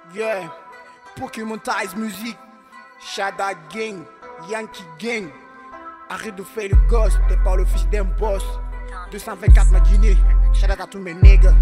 Yeah, Pokémon Ties Music, Shada Gang, Yankee Gang. Arrête de faire le gosse, t'es pas le fils d'un boss. 224 ma Guinée, Shada à tous mes nègres.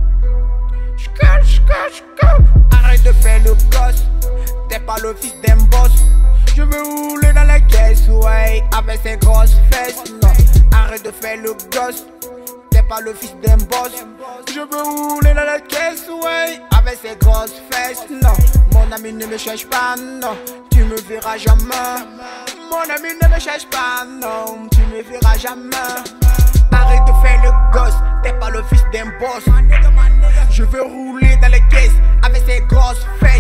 Arrête de faire le gosse, t'es pas le fils d'un boss. Je veux rouler dans la caisse, ouais, avec ses grosses fesses. Non, arrête de faire le gosse, t'es pas le fils d'un boss. Je veux rouler dans la caisse, ouais, avec ses grosses fesses. Non, mon ami ne me cherche pas, non, tu me verras jamais. Mon ami ne me cherche pas, non, tu me verras jamais. Arrête de faire le gosse, t'es pas le fils d'un boss. Je veux rouler dans les caisses avec ses grosses fesses.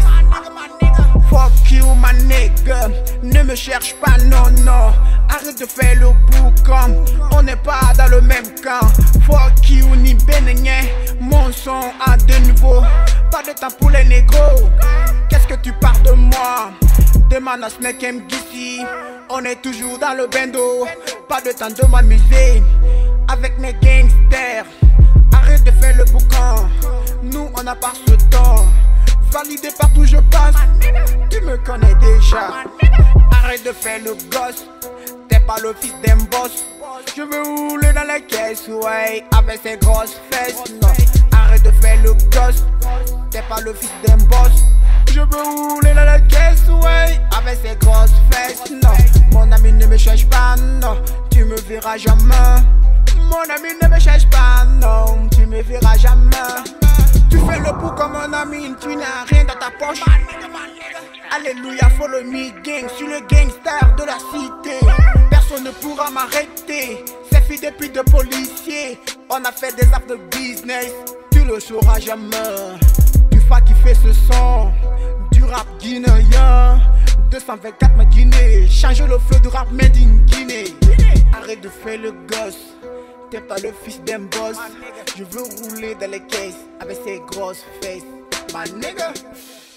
Fuck you ma nigga, ne me cherche pas, non non. Arrête de faire le boucan, on n'est pas dans le même camp. Fuck you ni bénigné, mon son a de nouveau. Pas de temps pour les négros, qu'est-ce que tu parles de moi? Demande à Snake MGC, on est toujours dans le bendo. Pas de temps de m'amuser avec mes gangsters. Arrête de faire le boucan, nous on n'a pas ce temps. Validé partout je passe, tu me connais déjà. Arrête de faire le gosse, t'es pas le fils d'un boss. Je veux rouler dans les caisses, ouais, avec ses grosses fesses. Non, arrête de faire le gosse, t'es pas le fils d'un boss. Je veux rouler dans les caisses, ouais, avec ses grosses fesses. Non, mon ami ne me cherche pas, non, tu me verras jamais. Mon ami ne me cherche pas, non, tu me verras jamais. Tu fais le pou comme un ami, tu n'as rien dans ta poche. Alléluia, follow me gang, je suis le gangster de la cité. Personne ne pourra m'arrêter, c'est fille depuis de policiers. On a fait des actes de business, tu le sauras jamais. Du fa qui fait ce son, du rap guinéen. 224 ma Guinée, change le flow du rap made in Guinée. Arrête de faire le gosse, t'es pas le fils d'un boss. Je veux rouler dans les caisses avec ses grosses fesses, ma nigga.